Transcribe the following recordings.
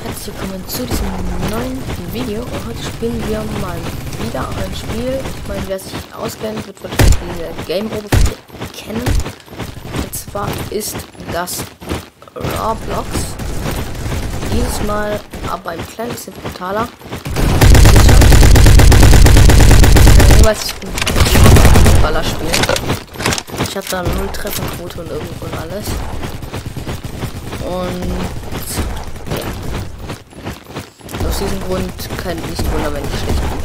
herzlich willkommen zu diesem neuen Video. Und heute spielen wir mal wieder ein Spiel. Ich meine, wer sich auskennt, wird wahrscheinlich diese Game-Oberfläche kennen. Und zwar ist das Roblox. Dieses Mal aber ein klein bisschen brutaler. Ich weiß, ich bin Ballerspiel. Ich habe da 0 Trefferquote und irgendwo und alles. Und ja. Aus diesem Grund kann ich nicht wundern, wenn ich schlecht bin.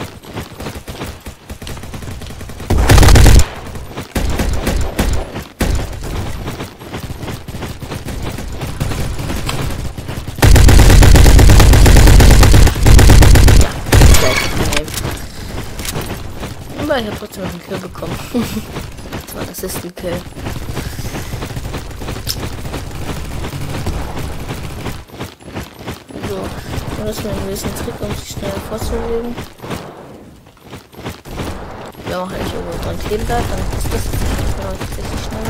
Aber ich habe trotzdem noch einen Kill bekommen. Das war ein Assistant-Kill. So, das ist ein gewissen Trick, um sich schneller vorzulegen. Wir machen eigentlich irgendwo dran kleben bleibt, dann ist das tatsächlich schneller.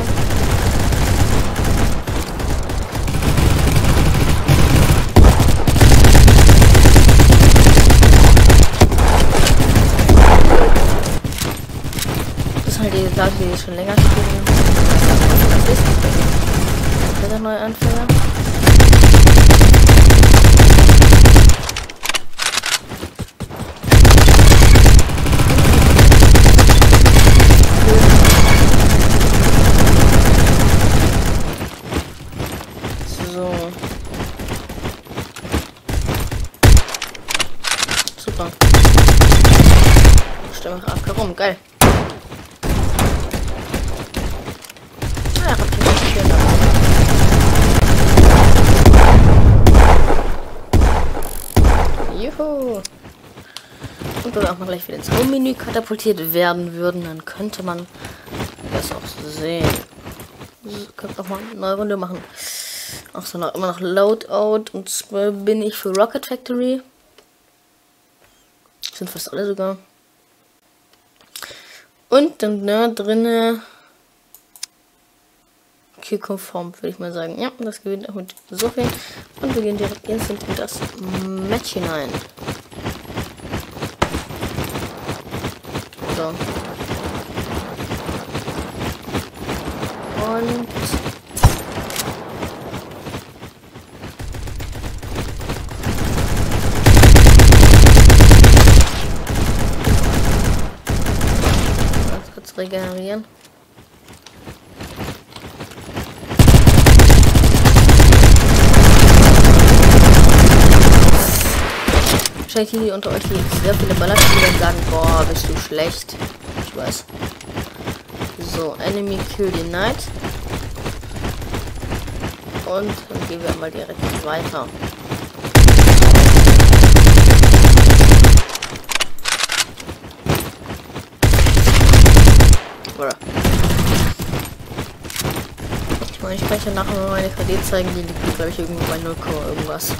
Halt die Leute, die schon länger spielen. Das ist der neue Anfänger. So. Super. Stell mal ab herum, geil. Juhu. Und wenn wir auch mal gleich wieder ins Home-Menü katapultiert werden würden, dann könnte man das auch sehen. Könnte auch mal eine neue Runde machen. Auch so noch immer noch Loadout. Und zwar bin ich für Rocket Factory. Sind fast alle sogar. Und dann da drinnen konform, würde ich mal sagen. Ja, das gewinnt auch mit so viel. Und wir gehen direkt instant in das Match hinein. So. Und ganz kurz regenerieren. Wahrscheinlich die unter euch, die sehr viele Ballerspieler sagen, boah, bist du schlecht. Ich weiß. So, Enemy Kill Denied. Und dann gehen wir mal direkt weiter. Oder? Ich meine, ich kann euch nachher mal meine KD zeigen, die liegt, glaube ich, irgendwo bei 0, irgendwas.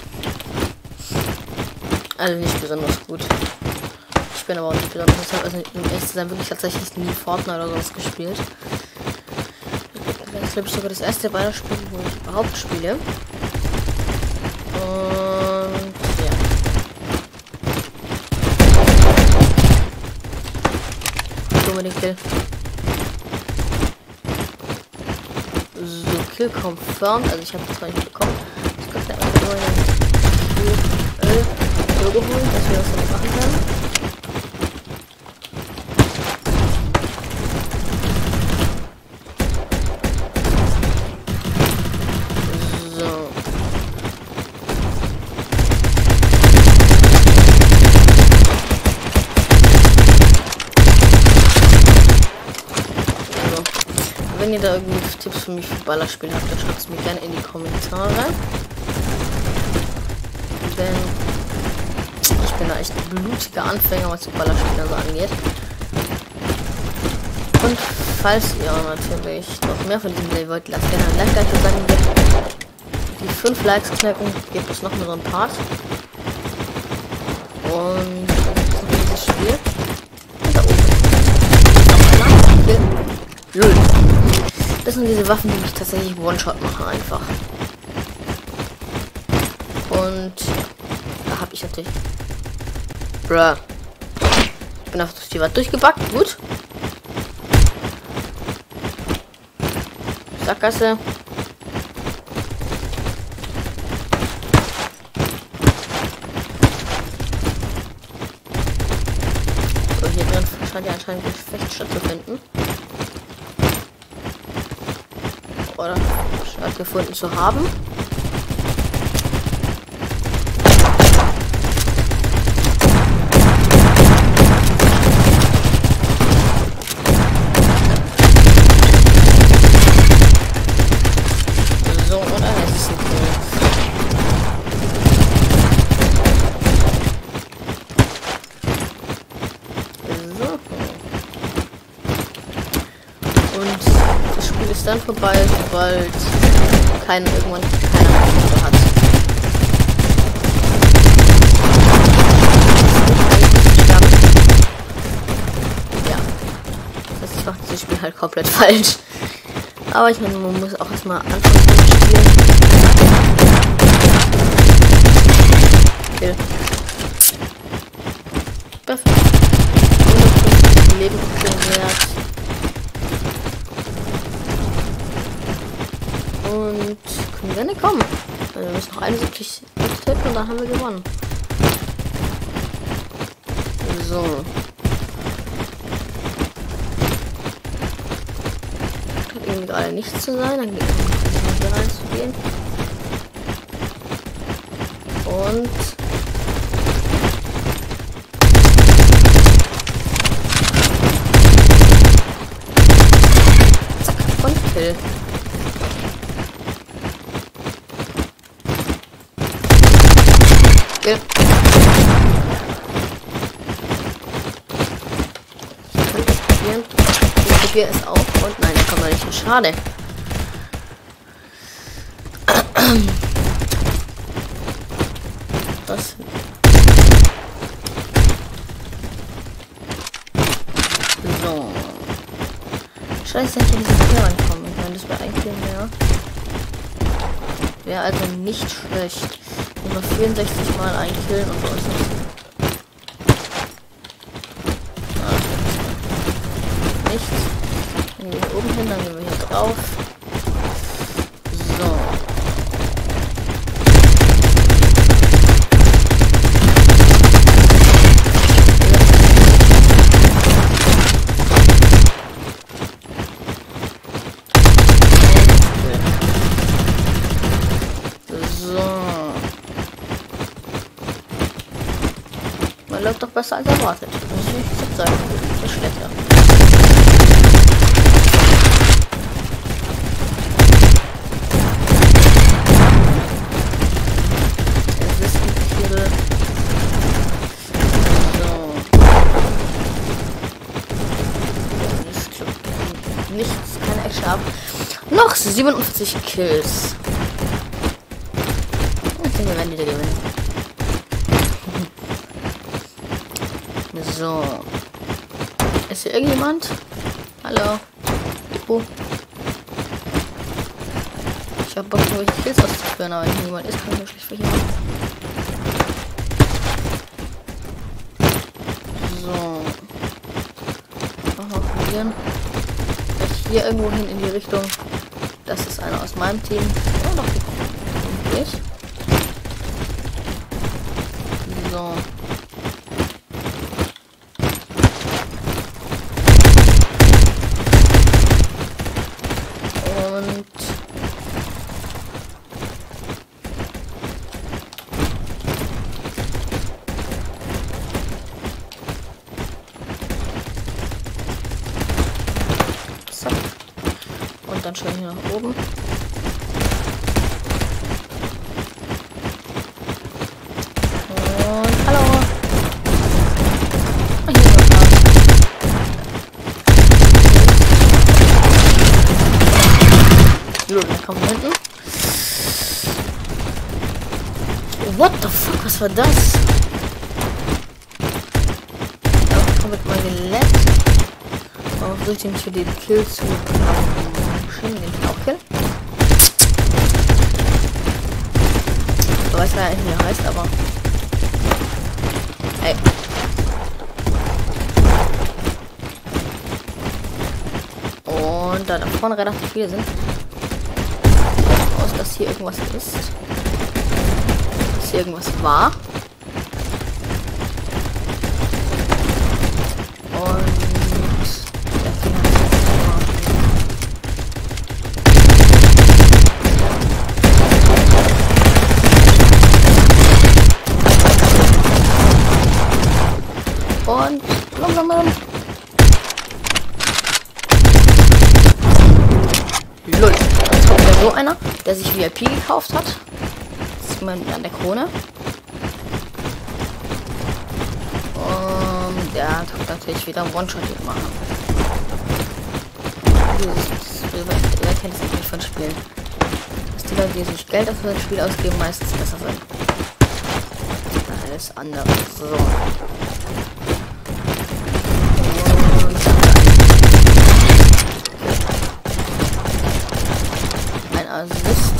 Also nicht besonders gut. Ich bin aber auch nicht besonders. Ich habe also um ehrlich zu sein wirklich tatsächlich nie Fortnite oder sowas gespielt. Das ist, glaube ich, sogar das erste Ballerspiel, wo ich überhaupt spiele. Und ja. Unbedingt Kill. So, Kill confirmed. Also ich habe das noch nicht bekommen. Ich glaube, der andere neue so geholt, dass wir das dann machen können. So. Also, wenn ihr da irgendwie Tipps für mich für Ballerspiele habt, dann schreibt es mir gerne in die Kommentare. Denn ich bin da echt ein blutiger Anfänger, was die Ballerspieler so angeht. Und falls ihr natürlich noch mehr von diesem Video wollt, lasst gerne ein Like da. Ich würde sagen, die 5 Likes knacken, gibt es noch mal so ein Part. Und das ist noch dieses Spiel. Und da oben. Null. Das sind diese Waffen, die mich tatsächlich One-Shot machen einfach. Und Und da habe ich natürlich... Bruh. Ich bin einfach durch die Wand durchgebackt. Gut. Sackgasse. So, hier drin scheint ja anscheinend ein Gefecht stattzufinden. Oder stattgefunden zu haben. So, und da ist es ein Kill. So. Und das Spiel ist dann vorbei, sobald irgendwann keiner mehr Foto hat. Ja. Das macht dieses Spiel halt komplett falsch. Aber ich meine, man muss auch erstmal anfangen zu spielen. Okay. Perfekt. 150 Leben wert. Und können wir nicht kommen. Also wir müssen noch 71 tippen und dann haben wir gewonnen. So. Scheint irgendwie gerade nichts zu sein. Dann geht es hier reinzugehen. Und zack, und Kill. Kill. Ich kann das probieren. Ich probiere es auch. Und nein, da kommt noch nicht hin. Schade. Das. So. Scheiße, ich in diesen Tür rankommen. Ich meine, das wäre eigentlich mehr. Wäre also nicht schlecht. Nur 64 Mal einkillen und so ist es. Nichts. Dann gehen wir hier oben hin, dann gehen wir hier drauf. So. Man läuft doch besser als erwartet. Muss ich nicht sagen. Das ist schlechter. Es ist ein Kill. So. Das klappt nichts, keine Action ab. Noch 57 Kills. Ich denke, wir werden wieder gewinnen. So. Ist hier irgendjemand? Hallo. Oh. Ich hab Bock, welche Kills auszuführen, aber wenn niemand ist, kann ich mir schlecht verhindern. So. Nochmal probieren. Vielleicht hier irgendwo hin in die Richtung. Das ist einer aus meinem Team. Oh, doch, die kommt nicht. So. Und dann schön hier nach oben. Und hallo. Oh, hier ist was. So, dann kommen wir hinten. What the fuck, was war das? Ja, kommt mal geletzt. Warum versuche ich mich für den Kill zu schön, den ich auch kill? So, weiß ja nicht, wie er heißt, aber... Ey. Und da vorne relativ viele sind, aus, dass hier irgendwas ist. Dass hier irgendwas war. Und und Lull. Jetzt kommt ja so einer, der sich VIP gekauft hat. Das sieht man an der Krone. Und der hat natürlich wieder One-Shot gemacht. Wer kennt es nicht von Spielen? Dass die Leute, die sich Geld für ein Spiel ausgeben, meistens besser sind. Alles andere. So. Assist.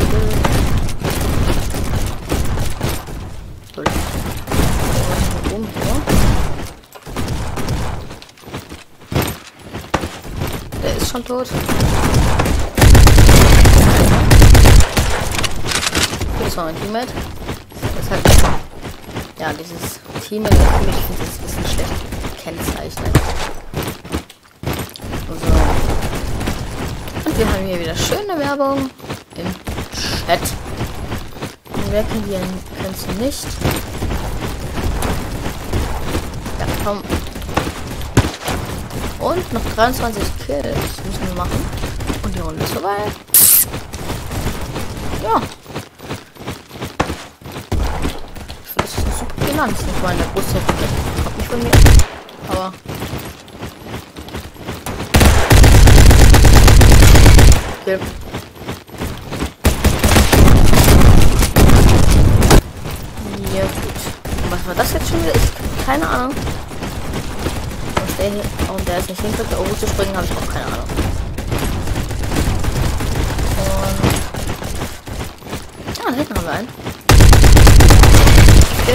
Der ist schon tot. Das war mein Teammate. Das ist halt, ja, dieses Teammate, ich finde das ein bisschen schlecht kennzeichnet. So. Und wir haben hier wieder schöne Werbung im Chat. Und wer kennt die, kennst du nicht? Ja, komm. Und noch 23 Kills müssen wir machen. Und die Runde ist vorbei. Ja. Ich finde, das ist eine super Bilanz. Ich meine, der Brust kommt nicht von mir. Aber... Okay. Ja, gut. Was war das jetzt schon wieder? Ich keine Ahnung. Was der hier, warum der jetzt nicht hinkriegt, da oben zu springen, habe ich auch keine Ahnung. Und ja, da hinten haben wir einen. Okay.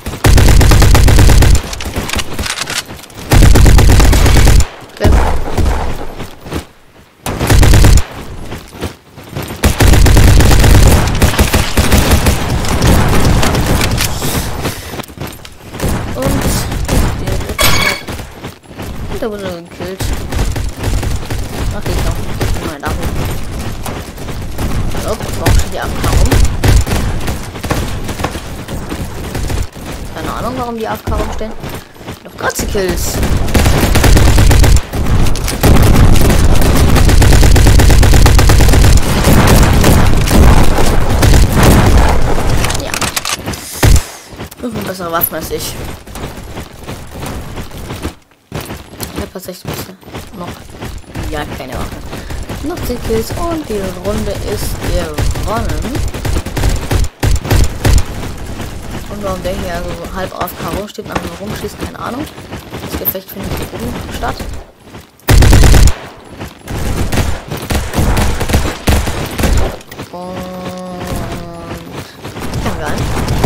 Okay. Der wurde gekillt. Ach, ich noch. Mal da hoch. So, warum steht die AFK rum? Keine Ahnung, warum die AFK rumstehen. Noch 30 Kills. Ja. Noch eine bessere Waffen als ich. Tatsächlich noch ja keine Waffe. Noch 10 Kills und die Runde ist gewonnen. Und warum der hier so halb AFK rumsteht und einfach rumschießt, keine Ahnung. Das Gefecht findet hier oben statt. Und ja, geil.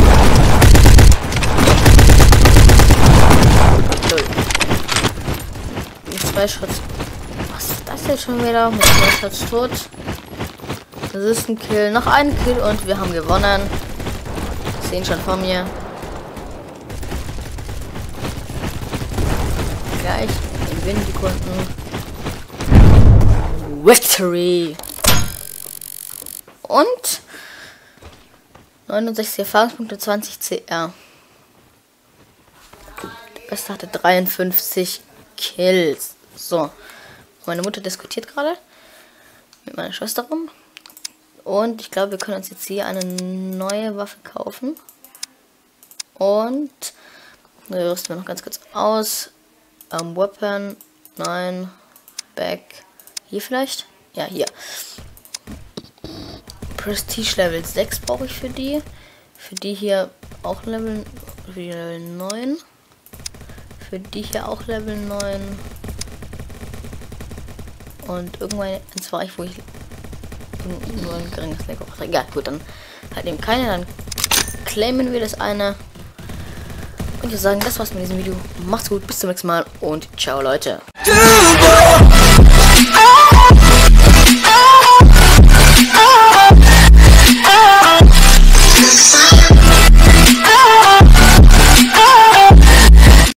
Zwei Schritt. Was ist das jetzt schon wieder? Mit 2 Schritt tot. Das ist ein Kill. Noch ein Kill und wir haben gewonnen. Sehen schon vor mir. Gleich in wenigen Sekunden. Victory! Und 69 Erfahrungspunkte, 20 CR. Der Beste hatte 53 Kills. So, meine Mutter diskutiert gerade mit meiner Schwester rum. Und ich glaube, wir können uns jetzt hier eine neue Waffe kaufen. Und wir rüsten noch ganz kurz aus. Weapon, nein, Back. Hier vielleicht? Ja, hier. Prestige Level 6 brauche ich für die. Für die hier auch Level 9. Für die hier auch Level 9. Und irgendwann, jetzt war ich, wo ich nur ein geringes Lag. Egal, gut, dann halt eben keine, dann claimen wir das eine. Und wir sagen, das war's mit diesem Video. Macht's gut, bis zum nächsten Mal und ciao, Leute.